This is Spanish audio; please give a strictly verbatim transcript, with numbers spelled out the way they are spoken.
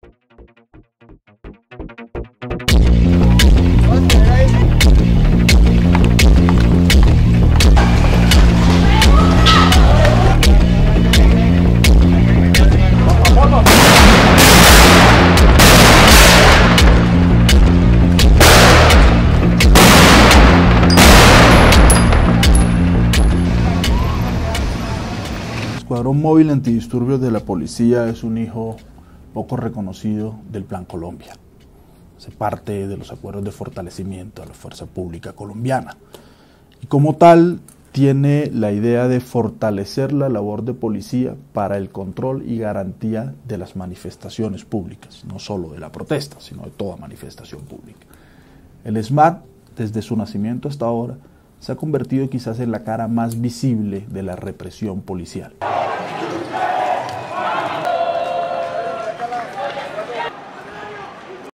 El Escuadrón Móvil Antidisturbios de la Policía es un hijo poco reconocido del Plan Colombia. Hace parte de los acuerdos de fortalecimiento de la fuerza pública colombiana. Y como tal, tiene la idea de fortalecer la labor de policía para el control y garantía de las manifestaciones públicas, no solo de la protesta, sino de toda manifestación pública. El SMAT, desde su nacimiento hasta ahora, se ha convertido quizás en la cara más visible de la represión policial.